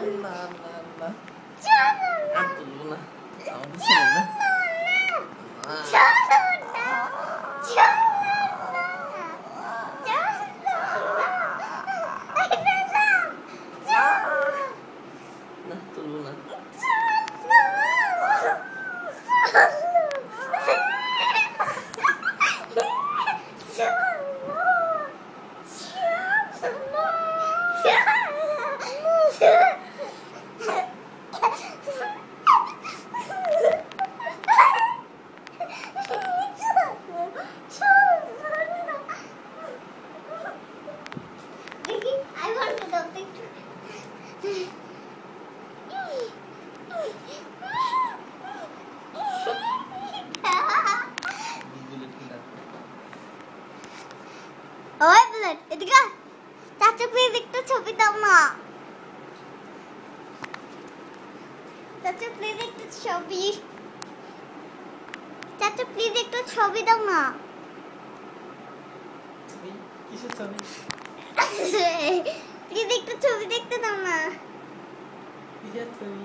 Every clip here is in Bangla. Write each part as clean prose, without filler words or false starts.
না না না চলো আর তুলবো না আমাকে ছেড়ে না চলো না চলো না তুলবো না I want to something to ওই বুলেট এদিকে চাচা প্লিজ একটা ছবি দাও না চাচা প্লিজ একটা ছবি চাচা প্লিজ একটা ছবি দাও না কিসের ছবি প্লিজ একটা ছবি দেখতে দাও না কিসের ছবি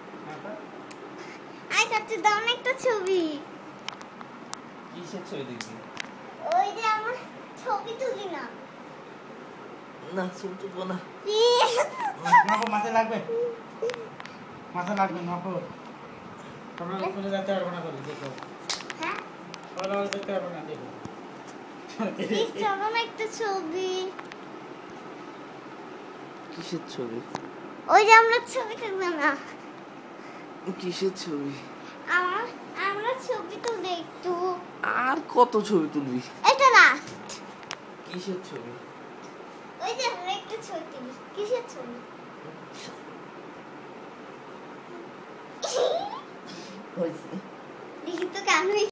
আই চাচা দাও না একটা ছবি কিসের ছবি দেখবি ওই যে আমার ছবি তুলি না না ছবি তুলবো না মাপো মাথায় লাগবে মাপো তোমরা স্কুলে যেতে পারবো না বলে দেখো হ্যাঁ ওরা যেতে পারবো না দেখো প্লিজ চলো না একটা ছবি কিসের ছবি ওই যে আমরা ছবি তুলবো না কিসের ছবি আমরা ছবি তুলবো একটু আর কত ছবি তুলবি এটা লাস্ট কিসের ছবি ওই যে আমরা একটা ছবি তুলি কিসের ছবি হয়েছে দেখি তো কেন